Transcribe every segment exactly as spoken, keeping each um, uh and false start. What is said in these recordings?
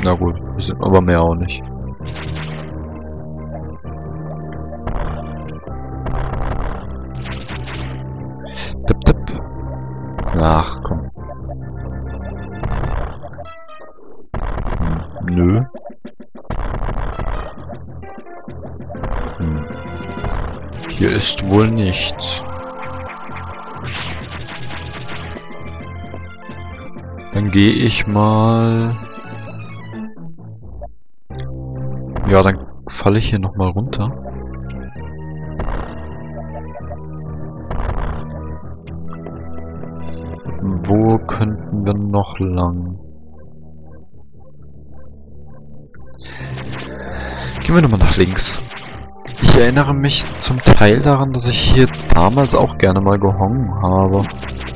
Na gut, wir sind aber mehr auch nicht. Tipp, tipp. Ach, komm. Hm, nö. Hm. Hier ist wohl nichts. Dann gehe ich mal... Ja, dann falle ich hier nochmal runter. Wo könnten wir noch lang? Gehen wir nochmal nach links. Ich erinnere mich zum Teil daran, dass ich hier damals auch gerne mal gehongen habe.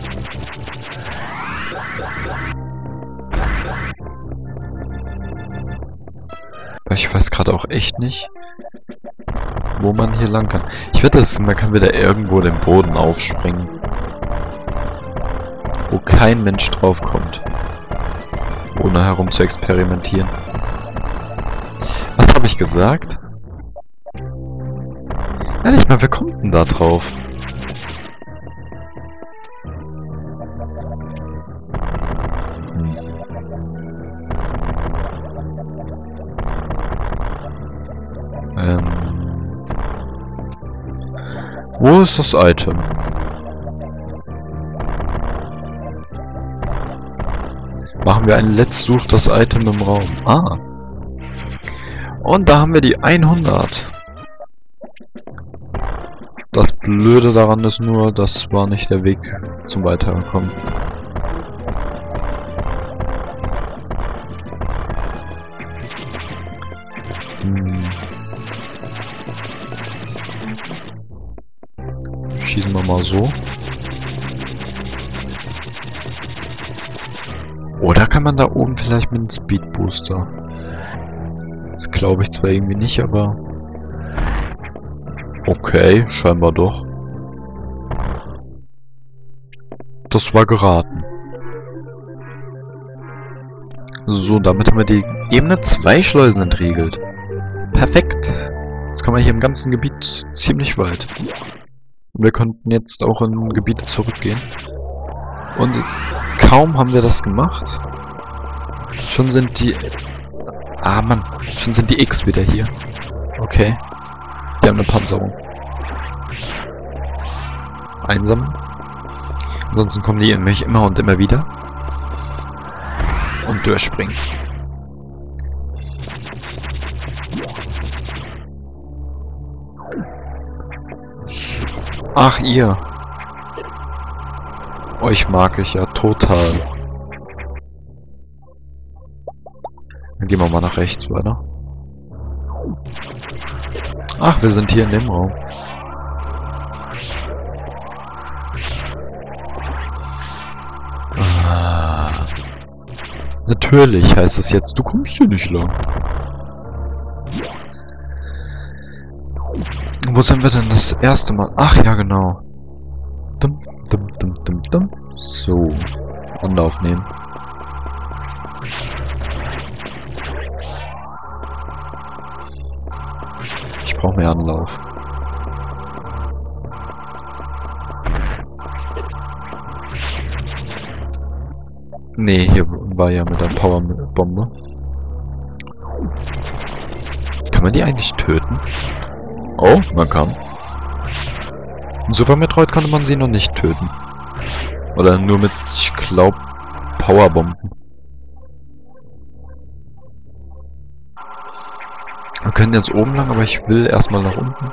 Ich weiß gerade auch echt nicht, wo man hier lang kann. Ich wette, man kann wieder irgendwo den Boden aufspringen, wo kein Mensch drauf kommt, ohne herum zu experimentieren. Was habe ich gesagt? Ehrlich mal, wer kommt denn da drauf? Hm. Ähm. Wo ist das Item? Machen wir ein Let's Such das Item im Raum. Ah. Und da haben wir die hundert. Das Blöde daran ist nur, das war nicht der Weg zum Weiterkommen. Hm. Schießen wir mal so. Oder kann man da oben vielleicht mit einem Speed Booster? Das glaube ich zwar irgendwie nicht, aber... Okay, scheinbar doch. Das war geraten. So, damit haben wir die Ebene zwei Schleusen entriegelt. Perfekt. Jetzt kommen wir hier im ganzen Gebiet ziemlich weit. Und wir könnten jetzt auch in Gebiete zurückgehen. Und kaum haben wir das gemacht, schon sind die... Ah, Mann. Schon sind die X wieder hier. Okay. Die haben eine Panzerung. Einsammeln. Ansonsten kommen die nämlich immer und immer wieder. Und durchspringen. Ach, ihr. Euch mag ich ja total. Dann gehen wir mal nach rechts weiter. Ach, wir sind hier in dem Raum. Ah. Natürlich heißt es jetzt, du kommst hier nicht lang. Wo sind wir denn das erste Mal? Ach ja, genau. Dum, dum, dum, dum, dum. So. Anlauf nehmen. Ich brauche mehr Anlauf. Nee, hier war ja mit der Powerbombe. Kann man die eigentlich töten? Oh, man kann. In Super Metroid konnte man sie noch nicht töten. Oder nur mit, ich glaube, Powerbomben. Wir können jetzt oben lang, aber ich will erstmal nach unten.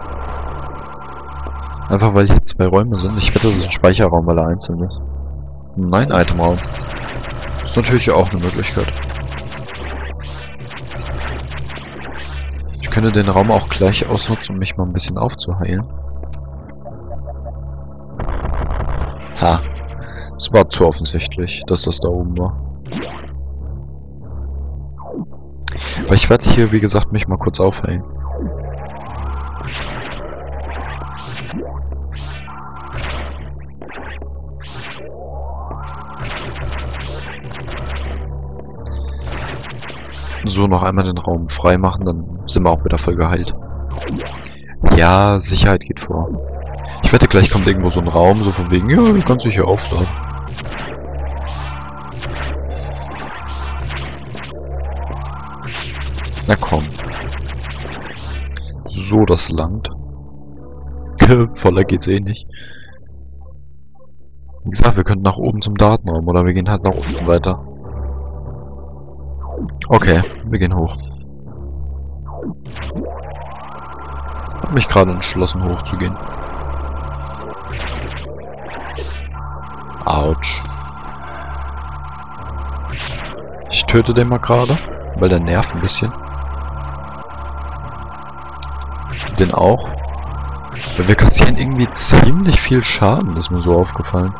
Einfach weil hier zwei Räume sind. Ich wette, das ist ein Speicherraum, weil er einzeln ist. Nein, Itemraum. Ist natürlich auch eine Möglichkeit. Ich könnte den Raum auch gleich ausnutzen, um mich mal ein bisschen aufzuheilen. Ha. Es war zu offensichtlich, dass das da oben war. Aber ich werde hier, wie gesagt, mich mal kurz aufheilen. So, noch einmal den Raum frei machen, dann sind wir auch wieder voll geheilt. Ja, Sicherheit geht vor. Ich wette, gleich kommt irgendwo so ein Raum, so von wegen, ja, du kannst dich hier aufladen. Na komm. So, das Land. Voller geht's eh nicht. Wie gesagt, wir könnten nach oben zum Datenraum oder wir gehen halt nach unten weiter. Okay, wir gehen hoch. Hab mich gerade entschlossen hochzugehen. Autsch. Ich töte den mal gerade, weil der nervt ein bisschen. Den auch. Weil wir kassieren irgendwie ziemlich viel Schaden, ist mir so aufgefallen.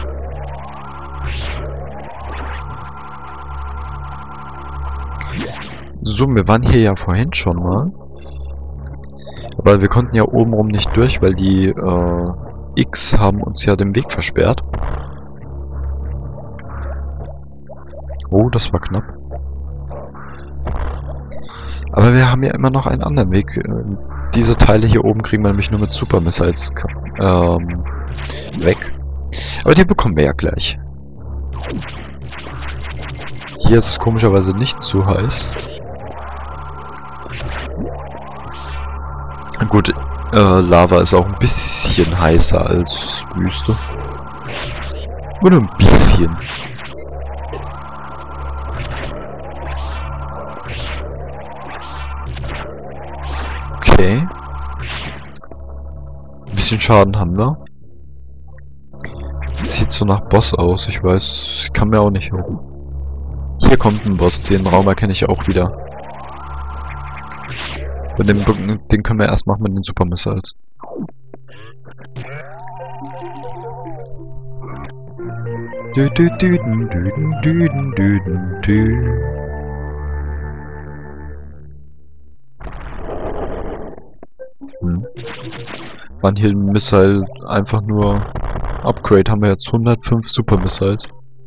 So, wir waren hier ja vorhin schon mal. Aber wir konnten ja obenrum nicht durch, weil die äh, X haben uns ja den Weg versperrt. Oh, das war knapp. Aber wir haben ja immer noch einen anderen Weg. Diese Teile hier oben kriegen wir nämlich nur mit Super Missiles ähm, weg. Aber die bekommen wir ja gleich. Hier ist es komischerweise nicht zu heiß. Gut, äh, Lava ist auch ein bisschen heißer als Wüste. Nur ein bisschen. Okay. Ein bisschen Schaden haben wir. Sieht so nach Boss aus, ich weiß, ich kann mir auch nicht hoch. Hier kommt ein Boss, den Raum erkenne ich auch wieder. Und den, den können wir erst machen mit den Super Missiles. Dü, dü, düden, düden, düden, düden, dü. Hm. Waren hier ein Missile einfach nur Upgrade, haben wir jetzt hundertfünf Super Missiles.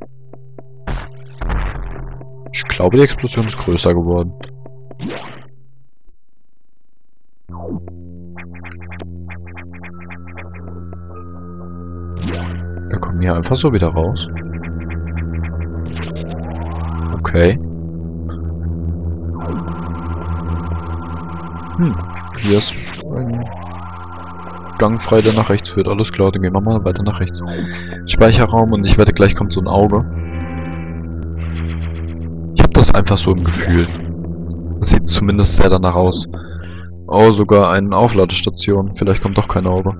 Ich glaube, die Explosion ist größer geworden. Wir kommen hier einfach so wieder raus. Okay. Hm, hier ist ein Gang frei, der nach rechts führt. Alles klar, dann gehen wir mal weiter nach rechts. Speicherraum und ich wette, gleich kommt so ein Auge. Ich habe das einfach so im Gefühl. Das sieht zumindest sehr danach aus. Oh, sogar eine Aufladestation. Vielleicht kommt doch kein Auge.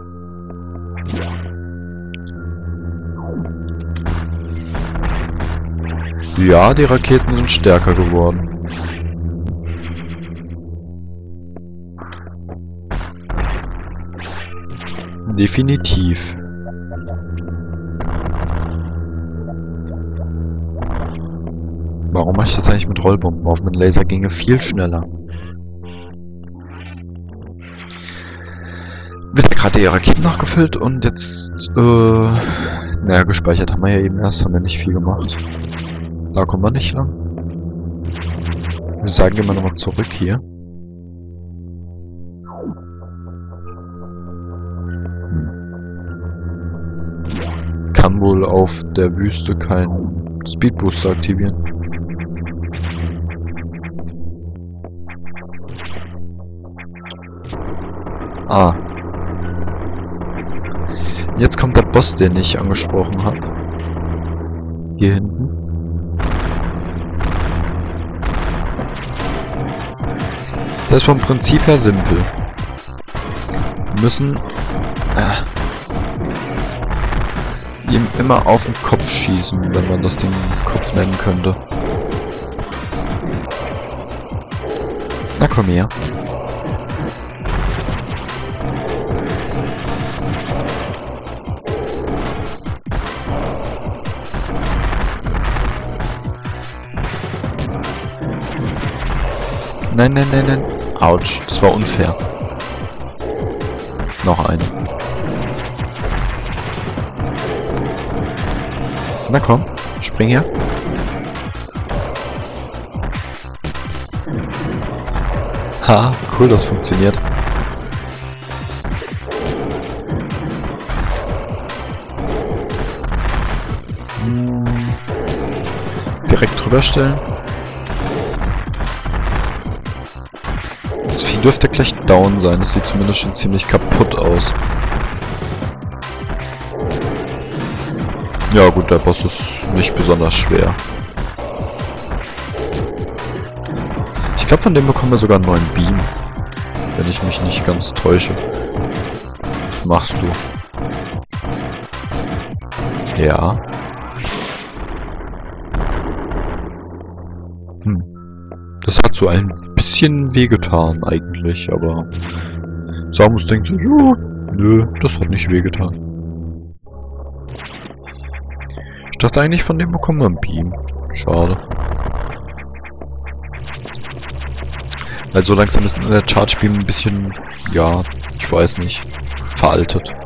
Ja, die Raketen sind stärker geworden. Definitiv. Warum mache ich das eigentlich mit Rollbomben auf? Mit Laser ginge viel schneller. Wird ja gerade die Raketen nachgefüllt und jetzt, äh, naja, gespeichert haben wir ja eben erst, haben wir nicht viel gemacht. Da kommen wir nicht lang. Wir sagen, gehen wir nochmal zurück hier. Hm. Kann wohl auf der Wüste keinen Speedbooster aktivieren. Ah. Jetzt kommt der Boss, den ich angesprochen habe. Hier hinten. Das ist vom Prinzip her simpel. Wir müssen äh, ihm immer auf den Kopf schießen, wenn man das Ding Kopf nennen könnte. Na komm her. Nein, nein, nein, nein. Autsch, das war unfair. Noch eine. Na komm, spring her. Ha, cool, das funktioniert. Hm. Direkt drüber stellen. Das Vieh dürfte gleich down sein. Das sieht zumindest schon ziemlich kaputt aus. Ja gut, der Boss ist nicht besonders schwer. Ich glaube, von dem bekommen wir sogar einen neuen Beam. Wenn ich mich nicht ganz täusche. Was machst du? Ja. Hm. Das hat so ein bisschen wehgetan eigentlich, aber Samus denkt so, ja, nö, das hat nicht wehgetan. Ich dachte eigentlich, von dem bekommen wir einen Beam. Schade. Weil so langsam ist der Charge Beam ein bisschen, ja, ich weiß nicht, veraltet.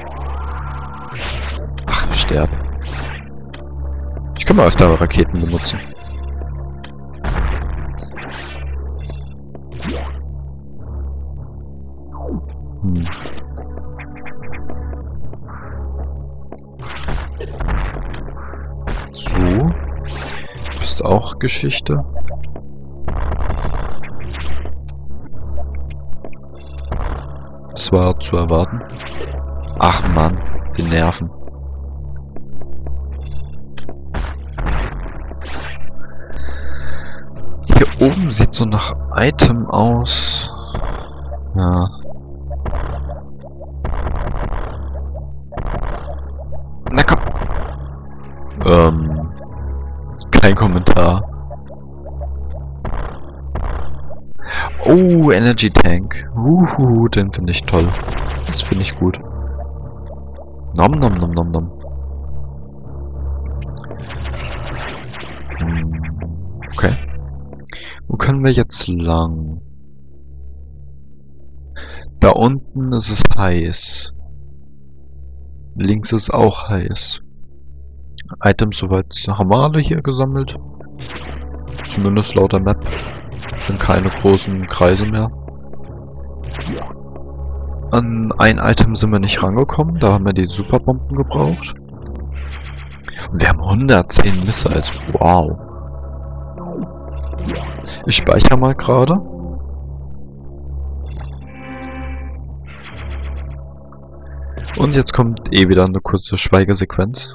Ach, sterb. Ich kann mal öfter Raketen benutzen. Hm. So. Du bist auch Geschichte. Das war zu erwarten. Ach Mann, die Nerven. Hier oben sieht so nach Item aus. Ja. Na komm. Ähm. Kein Kommentar. Oh, Energy Tank. Uhu, den finde ich toll. Das finde ich gut. Nom nom nom nom nom. Hm, okay. Wo können wir jetzt lang? Da unten ist es heiß. Links ist auch heiß. Items soweit haben wir alle hier gesammelt. Zumindest laut der Map. Sind keine großen Kreise mehr. An ein Item sind wir nicht rangekommen. Da haben wir die Superbomben gebraucht. Und wir haben hundertzehn Missiles. Wow. Ich speichere mal gerade. Und jetzt kommt eh wieder eine kurze Schweigesequenz.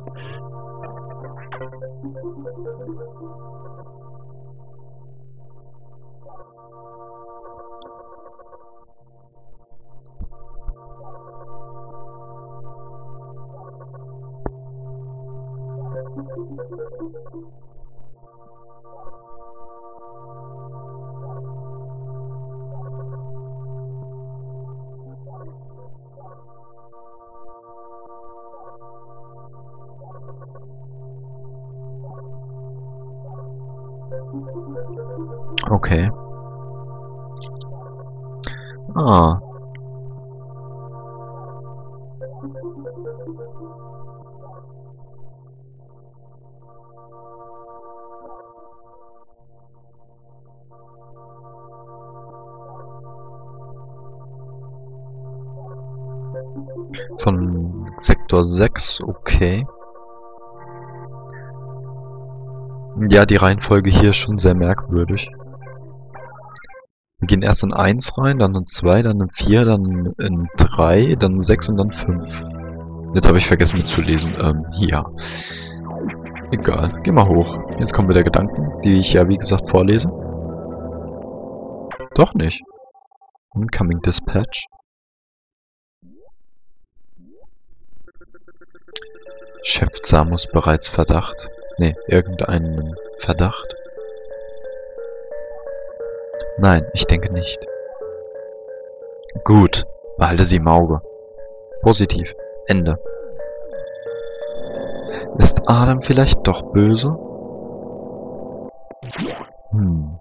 Okay. Ah. Von Sektor sechs, okay. Ja, die Reihenfolge hier ist schon sehr merkwürdig. Wir gehen erst in eins rein, dann in zwei, dann in vier, dann in drei, dann in sechs und dann fünf. Jetzt habe ich vergessen mitzulesen. Ähm, ja. Egal. Geh mal hoch. Jetzt kommen wieder Gedanken, die ich ja wie gesagt vorlese. Doch nicht. Incoming Dispatch. Schöpft Samus bereits Verdacht? Ne, irgendeinen Verdacht? Nein, ich denke nicht. Gut, behalte sie im Auge. Positiv. Ende. Ist Adam vielleicht doch böse? Hm.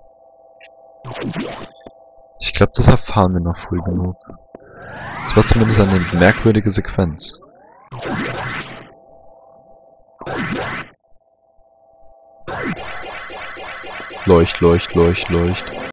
Ich glaube, das erfahren wir noch früh genug. Es war zumindest eine merkwürdige Sequenz. Leucht, leucht, leucht, leucht.